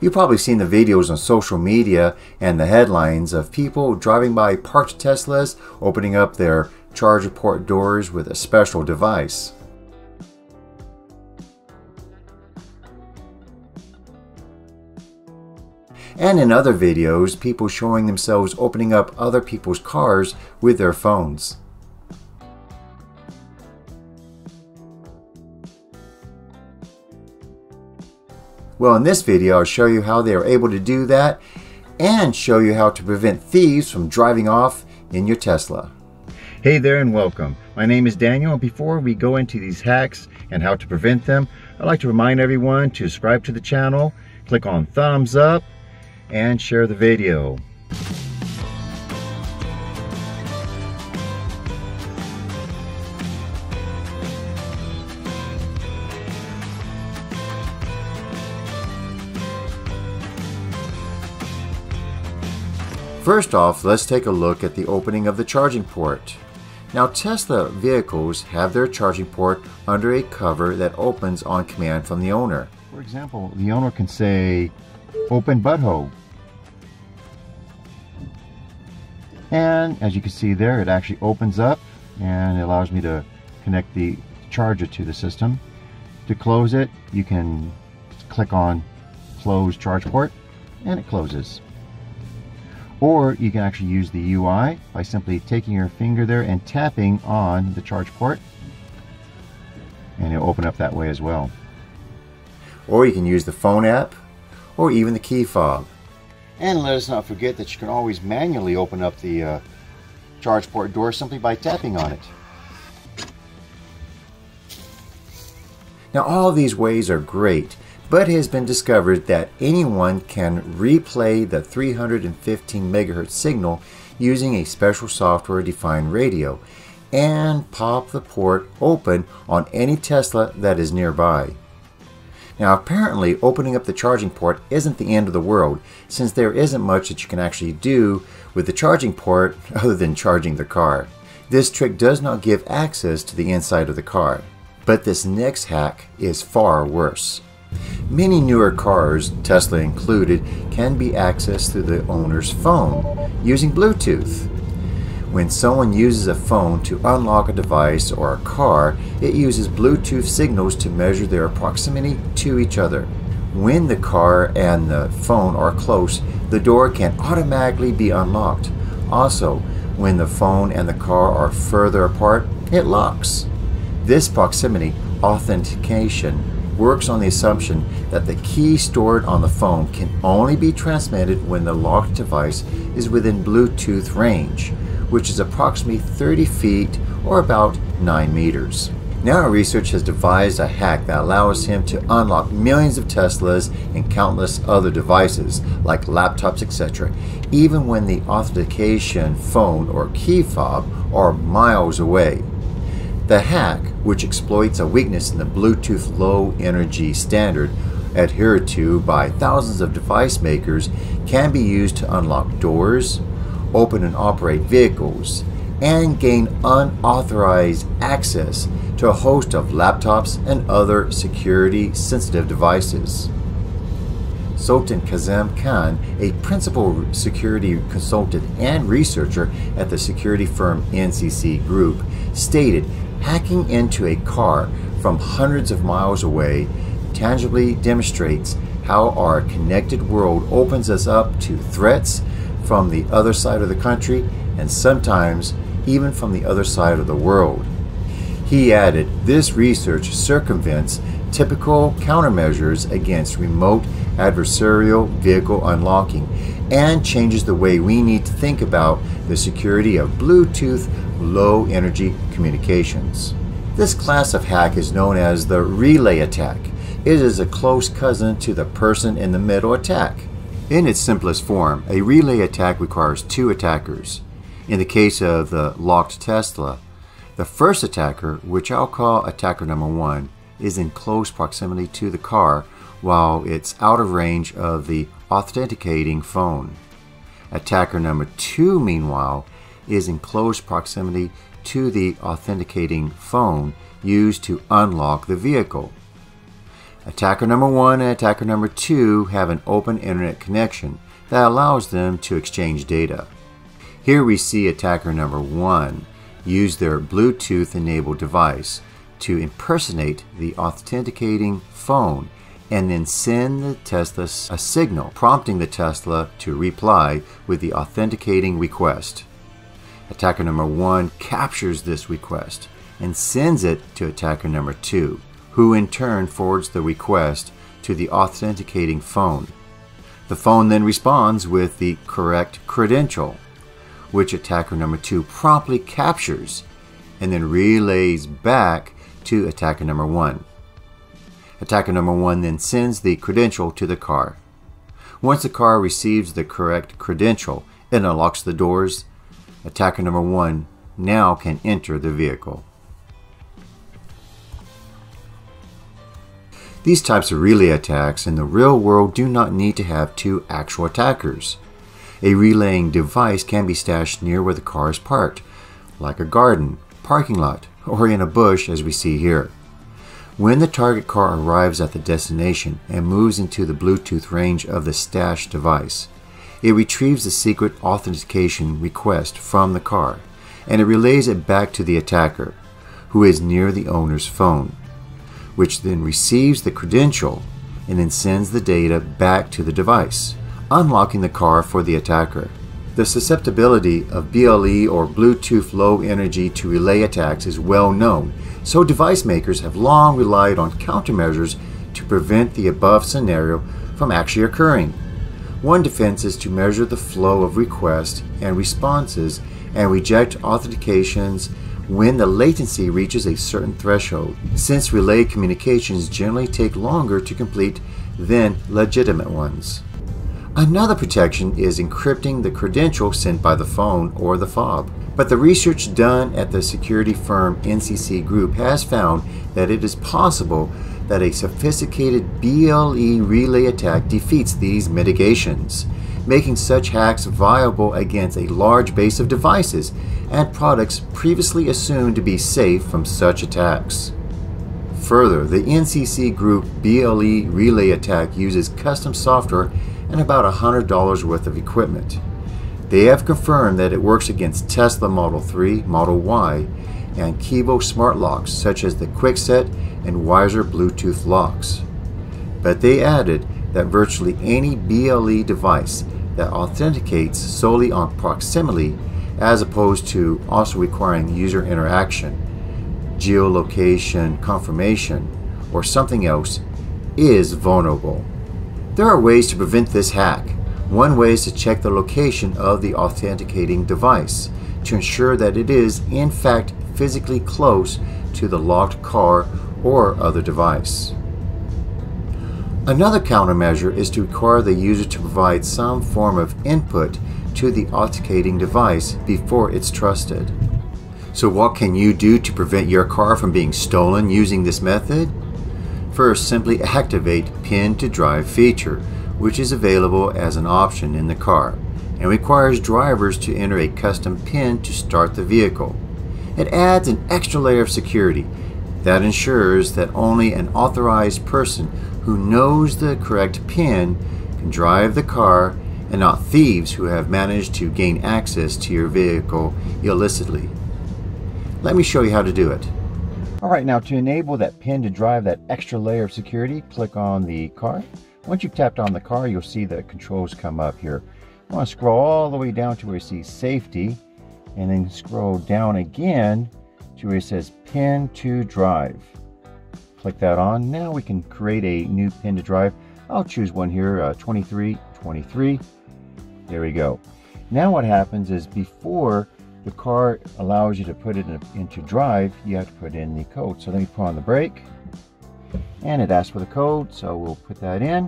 You've probably seen the videos on social media and the headlines of people driving by parked Teslas opening up their charger port doors with a special device. And in other videos, people showing themselves opening up other people's cars with their phones. Well, in this video, I'll show you how they are able to do that and show you how to prevent thieves from driving off in your Tesla. Hey there and welcome. My name is Daniel, and before we go into these hacks and how to prevent them, I'd like to remind everyone to subscribe to the channel, click on thumbs up, and share the video. First off, let's take a look at the opening of the charging port. Now, Tesla vehicles have their charging port under a cover that opens on command from the owner. For example, the owner can say, "Open butthole." And as you can see there, it actually opens up and it allows me to connect the charger to the system. To close it, you can click on close charge port and it closes. Or you can actually use the UI by simply taking your finger there and tapping on the charge port, and it'll open up that way as well. Or you can use the phone app or even the key fob. And let us not forget that you can always manually open up the charge port door simply by tapping on it. Now, all of these ways are great, but it has been discovered that anyone can replay the 315 megahertz signal using a special software-defined radio and pop the port open on any Tesla that is nearby. Now, apparently opening up the charging port isn't the end of the world, since there isn't much that you can actually do with the charging port other than charging the car. This trick does not give access to the inside of the car. But this next hack is far worse. Many newer cars, Tesla included, can be accessed through the owner's phone using Bluetooth. When someone uses a phone to unlock a device or a car, it uses Bluetooth signals to measure their proximity to each other. When the car and the phone are close, the door can automatically be unlocked. Also, when the phone and the car are further apart, it locks. This proximity authentication works on the assumption that the key stored on the phone can only be transmitted when the locked device is within Bluetooth range, which is approximately 30 feet or about 9 meters. Now, research has devised a hack that allows him to unlock millions of Teslas and countless other devices like laptops, etc., even when the authentication phone or key fob are miles away. The hack, which exploits a weakness in the Bluetooth low energy standard adhered to by thousands of device makers, can be used to unlock doors, open and operate vehicles, and gain unauthorized access to a host of laptops and other security sensitive devices. Sultan Kazem Khan, a principal security consultant and researcher at the security firm NCC Group, stated, "Hacking into a car from hundreds of miles away tangibly demonstrates how our connected world opens us up to threats from the other side of the country and sometimes even from the other side of the world." He added, "This research circumvents typical countermeasures against remote adversarial vehicle unlocking and changes the way we need to think about the security of Bluetooth low energy communications." This class of hack is known as the relay attack. It is a close cousin to the person in the middle attack. In its simplest form, a relay attack requires two attackers. In the case of the locked Tesla, the first attacker, which I'll call attacker number 1, is in close proximity to the car while it's out of range of the authenticating phone. Attacker number 2, meanwhile, is in close proximity to the authenticating phone used to unlock the vehicle. Attacker number 1 and attacker number 2 have an open internet connection that allows them to exchange data. Here we see attacker number 1 use their Bluetooth enabled device to impersonate the authenticating phone and then send the Tesla a signal, prompting the Tesla to reply with the authenticating request. Attacker number 1 captures this request and sends it to attacker number 2, who in turn forwards the request to the authenticating phone. The phone then responds with the correct credential, which attacker number 2 promptly captures and then relays back to attacker number 1. Attacker number 1 then sends the credential to the car. Once the car receives the correct credential, it unlocks the doors. Attacker number 1 now can enter the vehicle. These types of relay attacks in the real world do not need to have two actual attackers. A relaying device can be stashed near where the car is parked, like a garden, parking lot, or in a bush as we see here. When the target car arrives at the destination and moves into the Bluetooth range of the stashed device, it retrieves the secret authentication request from the car, and it relays it back to the attacker, who is near the owner's phone, which then receives the credential and then sends the data back to the device, unlocking the car for the attacker. The susceptibility of BLE or Bluetooth Low Energy to relay attacks is well known, so device makers have long relied on countermeasures to prevent the above scenario from actually occurring. One defense is to measure the flow of requests and responses and reject authentications when the latency reaches a certain threshold, since relay communications generally take longer to complete than legitimate ones. Another protection is encrypting the credential sent by the phone or the fob. But the research done at the security firm NCC Group has found that it is possible that a sophisticated BLE relay attack defeats these mitigations, making such hacks viable against a large base of devices and products previously assumed to be safe from such attacks. Further, the NCC Group BLE relay attack uses custom software and about $100 worth of equipment. They have confirmed that it works against Tesla Model 3, Model Y, and Kibo smart locks such as the Kwikset and Wiser Bluetooth locks. But they added that virtually any BLE device that authenticates solely on proximity as opposed to also requiring user interaction, geolocation confirmation, or something else is vulnerable. There are ways to prevent this hack. One way is to check the location of the authenticating device to ensure that it is in fact physically close to the locked car or other device. Another countermeasure is to require the user to provide some form of input to the authenticating device before it's trusted. So what can you do to prevent your car from being stolen using this method? First, simply activate Pin to Drive feature, which is available as an option in the car and requires drivers to enter a custom PIN to start the vehicle. It adds an extra layer of security that ensures that only an authorized person who knows the correct PIN can drive the car and not thieves who have managed to gain access to your vehicle illicitly. Let me show you how to do it. Alright, now to enable that PIN to drive, that extra layer of security, click on the car. Once you've tapped on the car, you'll see the controls come up here. I want to scroll all the way down to where you see safety, and then scroll down again to where it says PIN to drive. Click that on. Now we can create a new PIN to drive. I'll choose one here, 2323. There we go. Now what happens is before the car allows you to put it into drive, you have to put in the code. So let me put on the brake, and it asks for the code, so we'll put that in.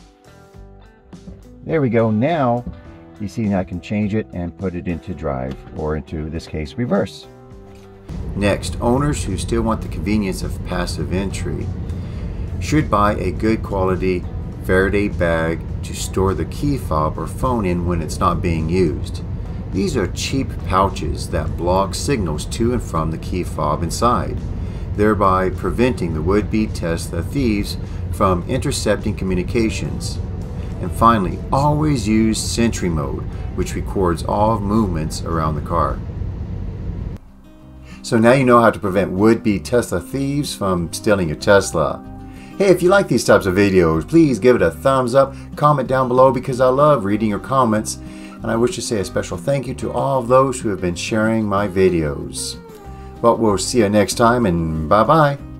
There we go. Now you see I can change it and put it into drive, or into this case reverse. Next, owners who still want the convenience of passive entry should buy a good quality Faraday bag to store the key fob or phone in when it's not being used. These are cheap pouches that block signals to and from the key fob inside. thereby preventing the would-be Tesla thieves from intercepting communications. And finally, always use Sentry Mode, which records all movements around the car. So now you know how to prevent would-be Tesla thieves from stealing your Tesla. Hey, if you like these types of videos, please give it a thumbs up, comment down below because I love reading your comments. And I wish to say a special thank you to all of those who have been sharing my videos. Well, we'll see you next time, and bye-bye.